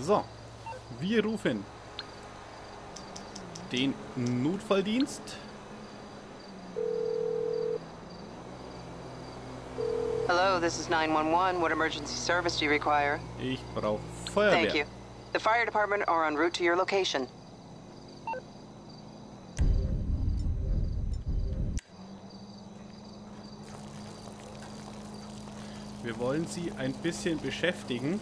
So, wir rufen den Notfalldienst. Hello, this is 911. What emergency service do you require? Ich brauche Feuerwehr. Thank you. The fire department are en route to your location. Wir wollen Sie ein bisschen beschäftigen.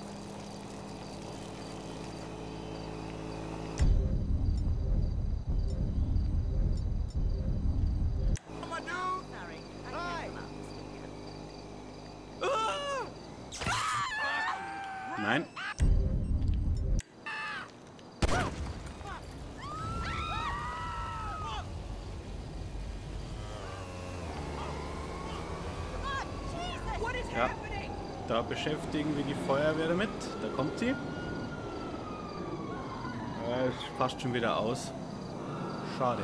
Nein. Ja, da beschäftigen wir die Feuerwehr damit. Da kommt sie. Es passt schon wieder aus. Schade.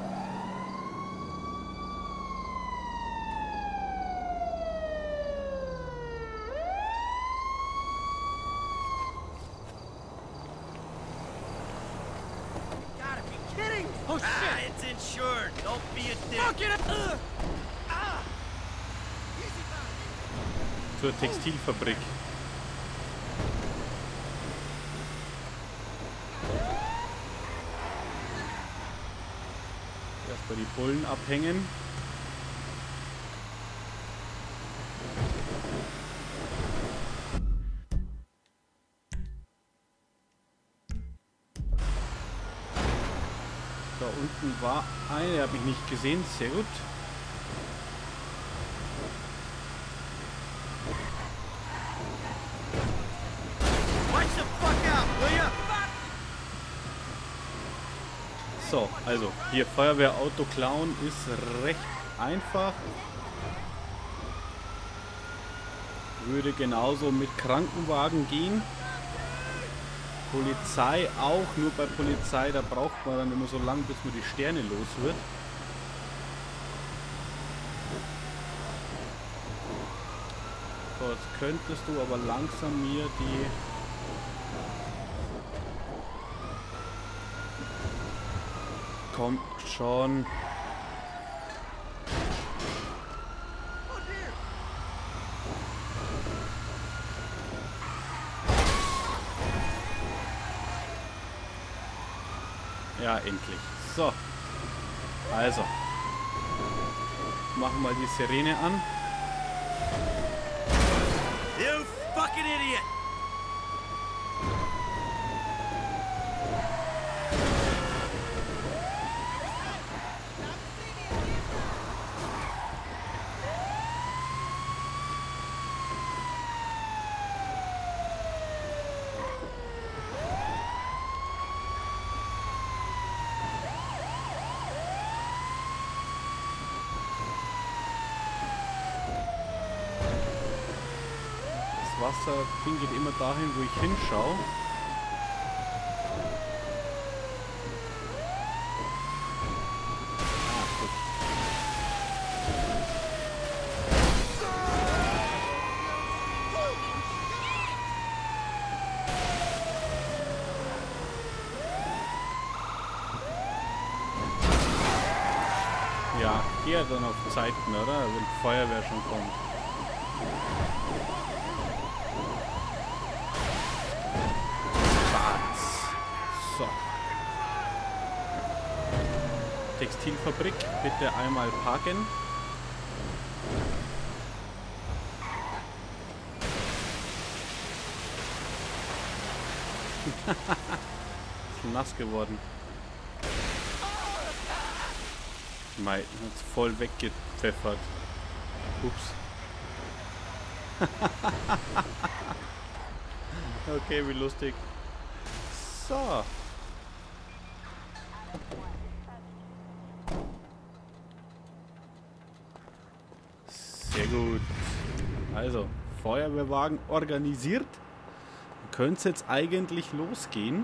Oh shit! It's insured. Don't be a dick. Fuck it! Zur Textilfabrik. Erstmal die Bullen abhängen. Da unten war eine, der habe ich nicht gesehen. Sehr gut. So, also hier Feuerwehrauto klauen ist recht einfach. Würde genauso mit Krankenwagen gehen. Polizei auch, nur bei Polizei, da braucht man dann immer so lange, bis man die Sterne los wird. So, jetzt könntest du aber langsam mir die... Kommt schon. Ja, endlich. So. Also. Machen wir die Sirene an. You fucking idiot! Wasser geht immer dahin, wo ich hinschaue. Ja, hier dann auf Zeiten, oder? Wenn die Feuerwehr schon kommt. So. Textilfabrik, bitte einmal parken. Ist nass geworden. Mei, hat's voll weggepfeffert. Ups. Okay, wie lustig. So. Sehr gut. Also, Feuerwehrwagen organisiert. Könnte es jetzt eigentlich losgehen.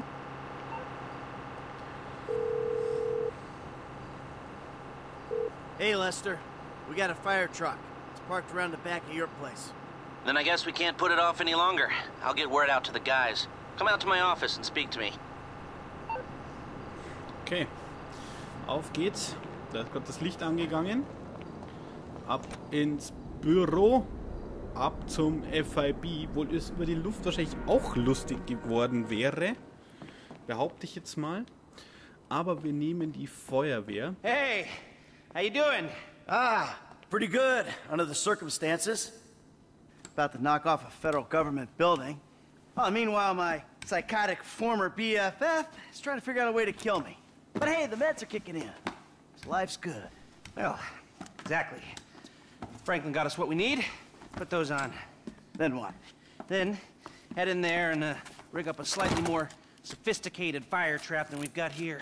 Hey, Lester. We got a fire truck. It's parked around the back of your place. Then I guess we can't put it off any longer. I'll get word out to the guys. Come out to my office and speak to me. Okay. Auf geht's. Da ist gerade das Licht angegangen. Ab ins Büro. Ab zum FIB. Wohl es über die Luft wahrscheinlich auch lustig geworden wäre. Behaupte ich jetzt mal. Aber wir nehmen die Feuerwehr. Hey, how you doing? Ah, pretty good under the circumstances. About to knock off a federal government building. Oh, meanwhile, my psychotic former BFF is trying to figure out a way to kill me. But hey, the meds are kicking in. So life's good. Well, exactly. Franklin got us what we need. Put those on. Then what? Then, head in there and rig up a slightly more sophisticated fire trap than we've got here.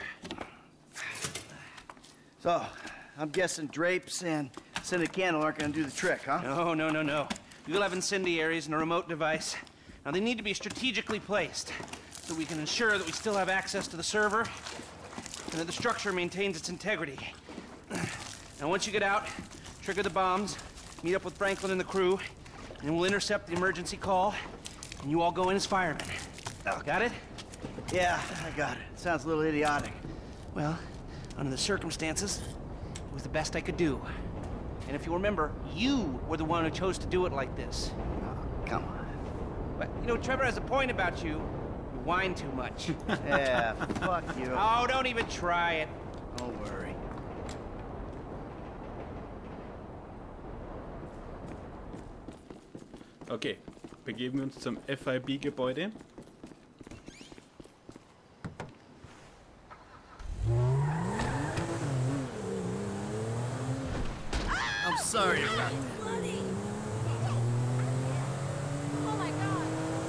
So, I'm guessing drapes and scented candle aren't gonna do the trick, huh? No. You'll have incendiaries and a remote device. Now, they need to be strategically placed so we can ensure that we still have access to the server and that the structure maintains its integrity. Now, once you get out, trigger the bombs, meet up with Franklin and the crew, and we'll intercept the emergency call, and you all go in as firemen. Got it? Yeah, I got it. Sounds a little idiotic. Well, under the circumstances, it was the best I could do. And if you remember, you were the one who chose to do it like this. Oh, come on. But, you know, Trevor has a point about you. You whine too much. Yeah, fuck you. Oh, don't even try it. Don't worry. Okay, begeben wir uns zum FIB-Gebäude. I'm sorry about that. Oh my God.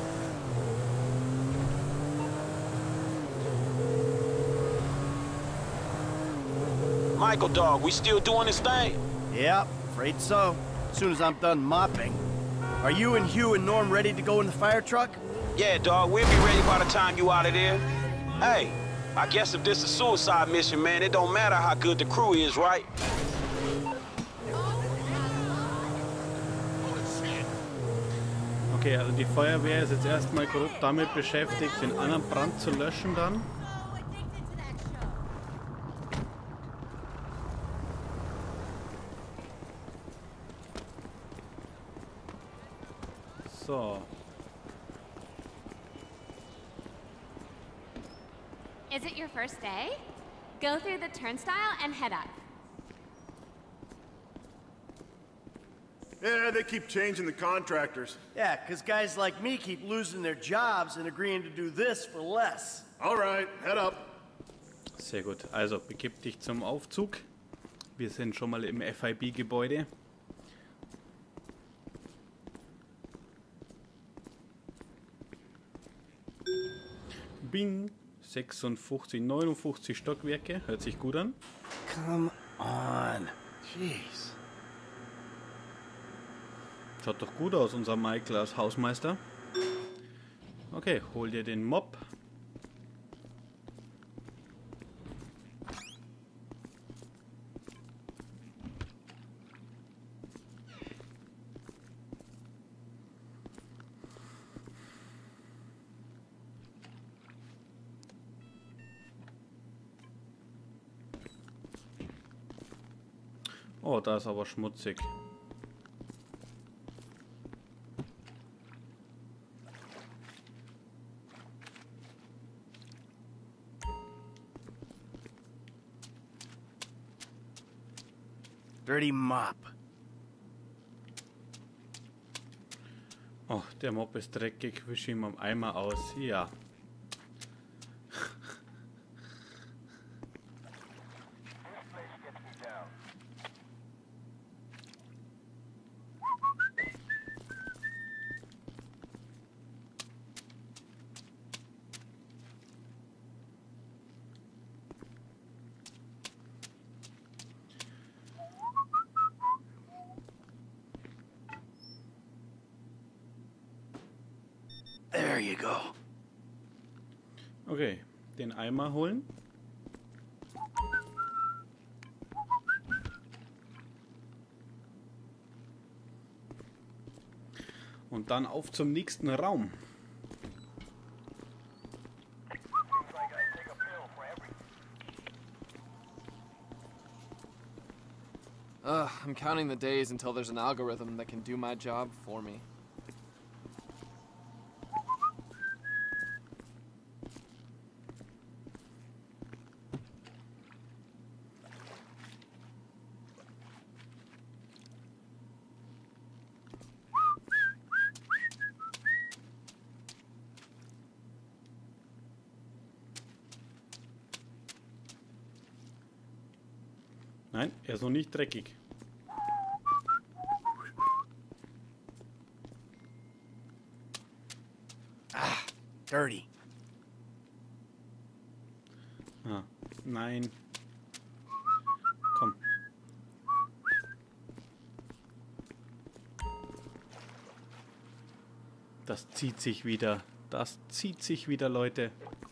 Michael, dog, we still doing this thing? Yep, afraid so. As soon as I'm done mopping. Are you and Hugh and Norm ready to go in the fire truck? Yeah, dog, we'll be ready by the time you out of there. Hey, I guess if this is a suicide mission, man, it don't matter how good the crew is, right? Okay, also die Feuerwehr ist jetzt erstmal grob damit beschäftigt, den anderen Brand zu löschen dann. So. Is it your first day? Go through the turnstile and head up. Yeah, they keep changing the contractors. Yeah, because guys like me keep losing their jobs and agreeing to do this for less. All right, head up. Sehr gut. Also, begib dich zum Aufzug. Wir sind schon mal im FIB-Gebäude. Bing. 56, 59 Stockwerke. Hört sich gut an. Come on. Jeez. Schaut doch gut aus, unser Michael als Hausmeister. Okay, hol dir den Mob. Oh, da ist aber schmutzig. Dirty mop. Oh, der Mob ist dreckig. Wisch ihn am Eimer aus. Ja. There you go. Okay, den Eimer holen. Und dann auf zum nächsten Raum. I'm counting the days until there's an algorithm that can do my job for me. Nein, er ist noch nicht dreckig. Ah, dirty. Ah, nein. Komm. Das zieht sich wieder. Das zieht sich wieder, Leute.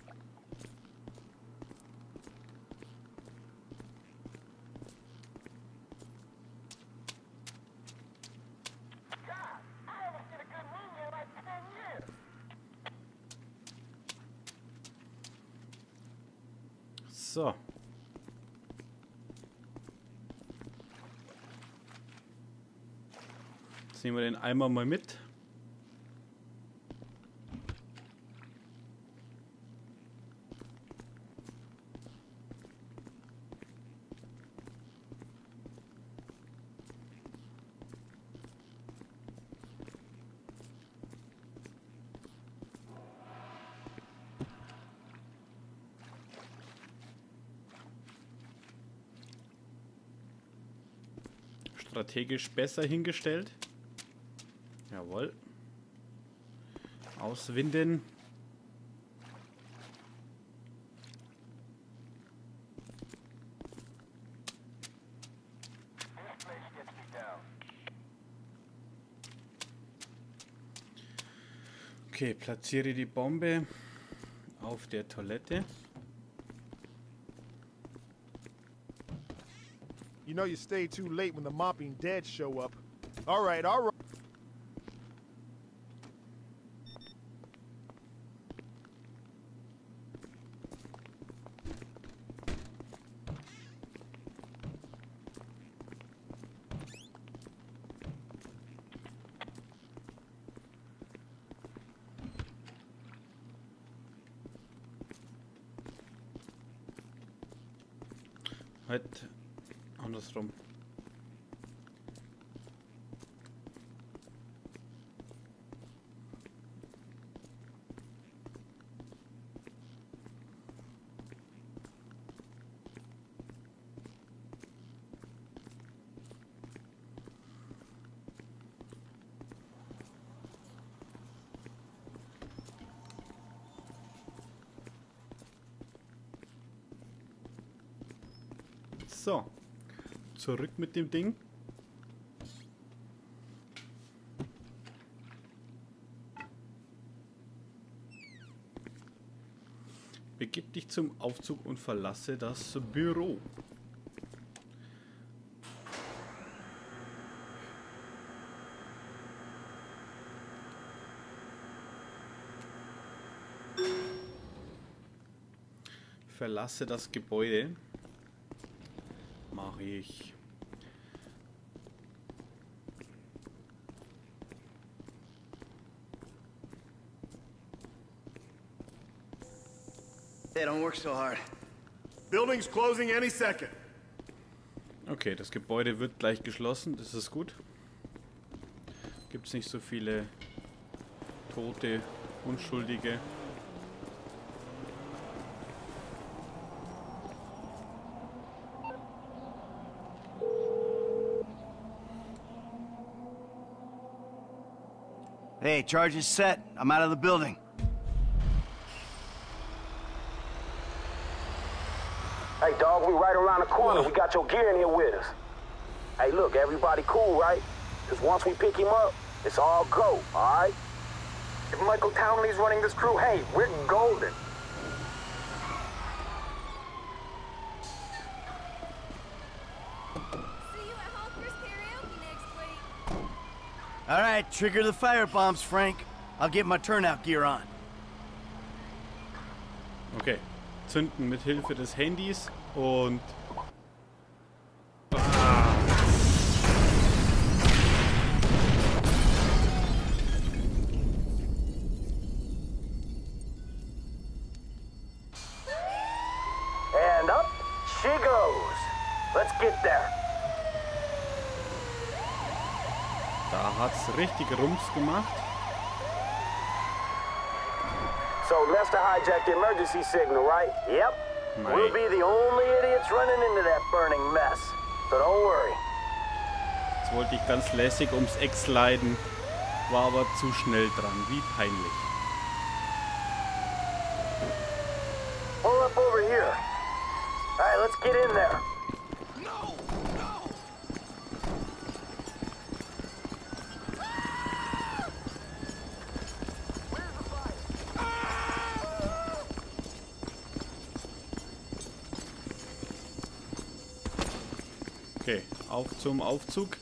So. Jetzt nehmen wir den Eimer mal mit. Strategisch besser hingestellt. Jawohl. Auswinden. Okay, platziere die Bombe auf der Toilette. You know you stay too late when the mopping dead show up. All right, all right. Halt andersrum. So, zurück mit dem Ding. Begib dich zum Aufzug und verlasse das Büro. Verlasse das Gebäude. Mache ich. Hey, don't work so hard. Building's closing any second. Okay, das Gebäude wird gleich geschlossen, das ist gut. Gibt es nicht so viele Tote, Unschuldige. Hey, charge is set. I'm out of the building. Hey, dog, we right around the corner. We got your gear in here with us. Hey, look, everybody cool, right? Because once we pick him up, it's all go, all right? If Michael Townley's running this crew, hey, we're golden. All right, trigger the firebombs, Frank. I'll get my turnout gear on. Okay, zünden mit Hilfe des Handys und... Da hat's richtig Rums gemacht. So Lester hijacked the emergency signal, right? Yep. We'll be the only idiots running into that burning mess. So don't worry. Jetzt wollte ich ganz lässig ums Eck sliden, war aber zu schnell dran. Wie peinlich. Pull up over here. All right, let's get in there. Okay, auf zum Aufzug.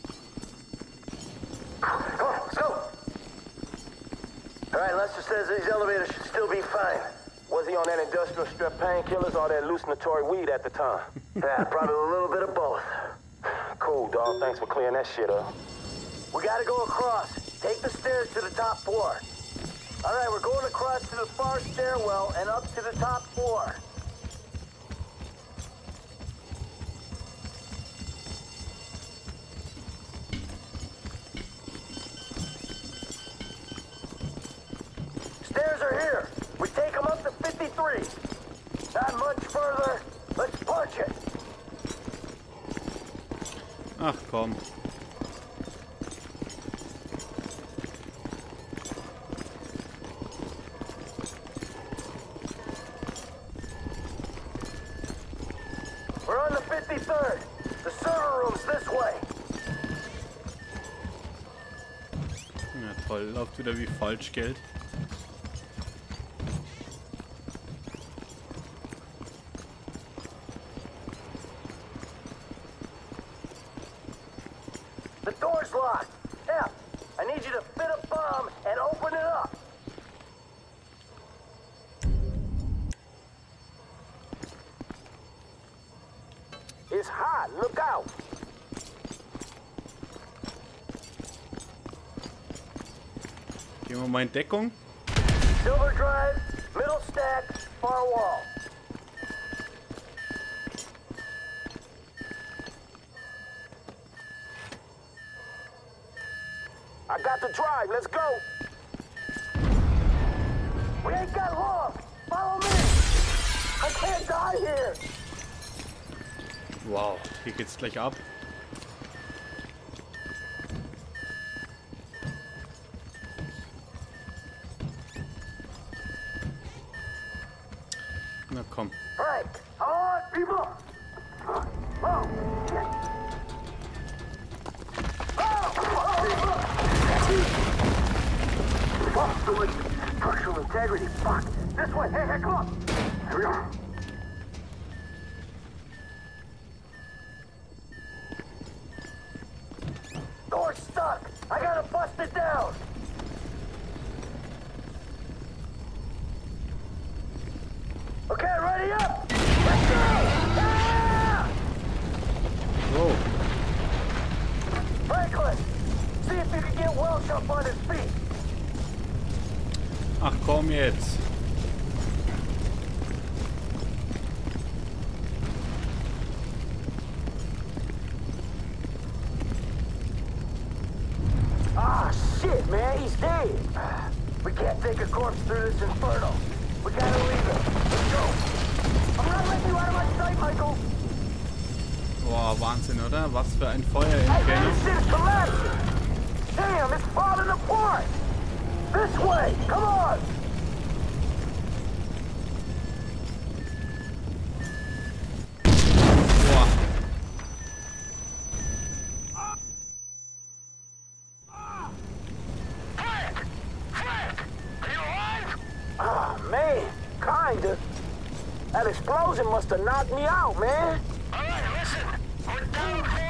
Come on, let's go. All right, Lester says these elevators should still be fine. Was he on that industrial strep painkillers or that hallucinatory weed at the time? Yeah, probably a little bit of both. Cool, dog. Thanks for clearing that shit up. We gotta go across. Take the stairs to the top floor. All right, we're going across to the far stairwell and up to the top floor. Stairs are here. We take them up to 53. Not much further. Let's punch it. Ach komm. We're on the 53rd. The server room's this way. Ja toll, läuft wieder wie Falschgeld. The door's locked. F, I need you to fit a bomb and open it up. It's hot. Look out. Gehen wir mal in Deckung. Silver drive, middle stack, far wall. I got the drive. Let's go. We ain't got long. Follow me. I can't die here. Wow, hier geht's gleich ab. Na komm. Frank, come on, people. Oh, shit. Fuck, so much structural integrity. Fuck. This way. Hey, come on. Here we are. Door's stuck. I gotta bust it down. Okay, ready up. Let's go. Ah! Wow. Franklin, see if you can get Welch up on his feet. Ach komm jetzt. Ah, shit, man, he's dead. We can't take a corpse through this inferno. We gotta leave him. Let's go. I'm not letting you out of my sight, Michael. Boah, Wahnsinn, oder? Was für ein Feuer Hey, im man, Kino. this shit is collapsing. Damn, it's falling apart. This way, come on. Boah. Ah, man, kinda. That explosion must have knocked me out, man. All right, listen. We're down